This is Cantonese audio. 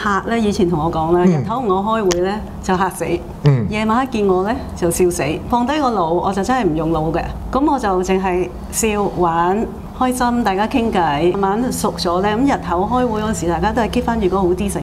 客咧以前同我講啦，日頭同我開會咧就嚇死，夜晚一見我咧就笑死，放低個腦我就真係唔用腦嘅，咁我就淨係笑玩開心，大家傾偈，慢慢熟咗咧，咁日頭開會嗰時大家都係 keep 翻住嗰個好啲性。